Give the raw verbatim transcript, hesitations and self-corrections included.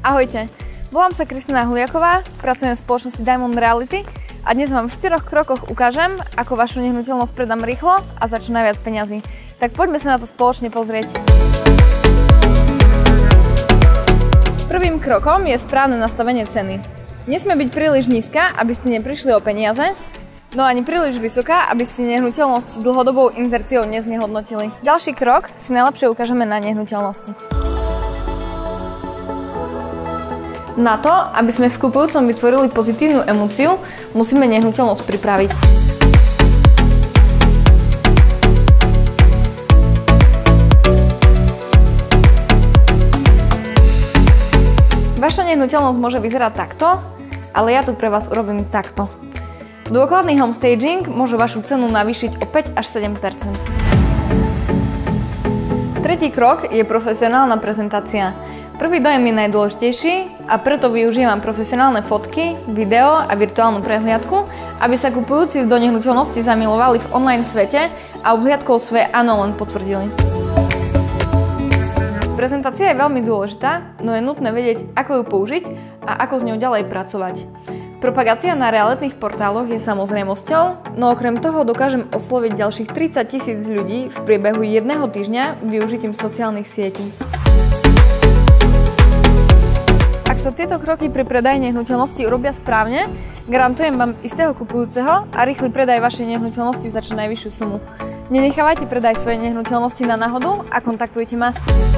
Ahojte, volám sa Kristina Huliaková, pracujem v spoločnosti Diamond Realty a dnes vám v štyroch krokoch ukážem, ako vašu nehnuteľnosť predám rýchlo a za čo najviac peňazí. Tak poďme sa na to spoločne pozrieť. Prvým krokom je správne nastavenie ceny. Nesmie byť príliš nízka, aby ste neprišli o peniaze, no ani príliš vysoká, aby ste nehnuteľnosť dlhodobou inzerciou neznehodnotili. Ďalší krok si najlepšie ukážeme na nehnuteľnosti. Na to, aby sme v kupujúcom vytvorili pozitívnu emóciu, musíme nehnuteľnosť pripraviť. Vaša nehnuteľnosť môže vyzerať takto, ale ja tu pre vás urobím takto. Dôkladný home staging môže vašu cenu navýšiť o päť až sedem percent. Tretí krok je profesionálna prezentácia. Prvý dojem je najdôležitejší a preto využívam profesionálne fotky, video a virtuálnu prehliadku, aby sa kupujúci do nehnuteľnosti zamilovali v online svete a obhliadkou svoje áno len potvrdili. Prezentácia je veľmi dôležitá, no je nutné vedieť, ako ju použiť a ako s ňou ďalej pracovať. Propagácia na realitných portáloch je samozrejmosťou, no okrem toho dokážem osloviť ďalších tridsať tisíc ľudí v priebehu jedného týždňa využitím sociálnych sietí. Ak sa tieto kroky pri predaji nehnuteľnosti urobia správne, garantujem vám istého kupujúceho a rýchly predaj vašej nehnuteľnosti za čo najvyššiu sumu. Nenechávajte predaj svojej nehnuteľnosti na náhodu a kontaktujte ma.